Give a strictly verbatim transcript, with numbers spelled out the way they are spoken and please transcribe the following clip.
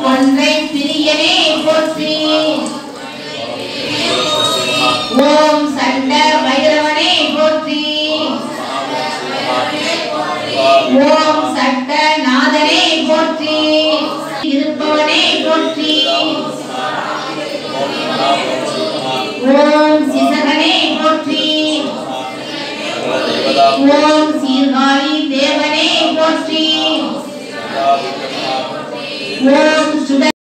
கொன்றை பிரியனே போற்றி. ஓம் சண்ட பைரவனே போற்றி. ஓம் சட்ட நாதனே போற்றி. இருப்பவனே போற்றி. ஓம் சிசகனே போற்றி. ஓம் சீர்காழி தேவனே போற்றி. ஓம் சுட